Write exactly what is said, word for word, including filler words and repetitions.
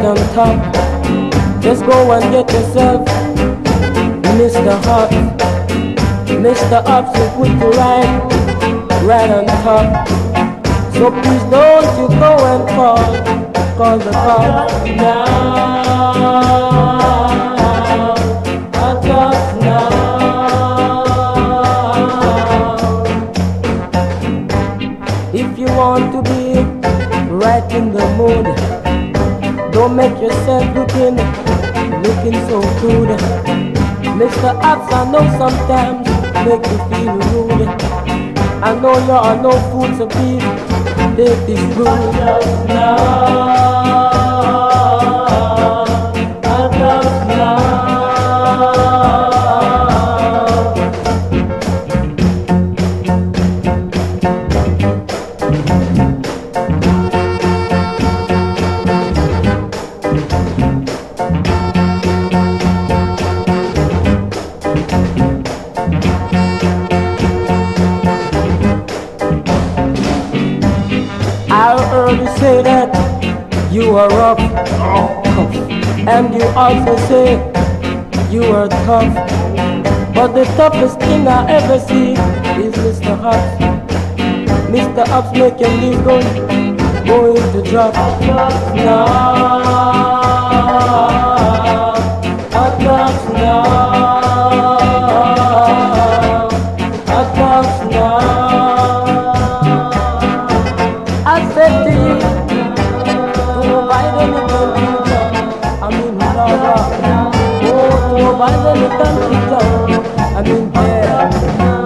on top. Just go and get yourself Mister Hot, Mister Ups will put you right, right on top. So please don't you go and fall, call the cops now. I got now. If you want to be right in the mood, don't make yourself looking, looking so good. Mister Ups, I know sometimes make you feel rude. I know you are no fool, so please take this road now. I love now. I heard you say that you are rough, and you also say you are tough. But the toughest thing I ever see is Mister Ups. Mister Ups making this gun going to drop. Now, I got now, I got now. I said to you, to provide any computer, I mean lava. Oh, to provide any computer, I mean yeah.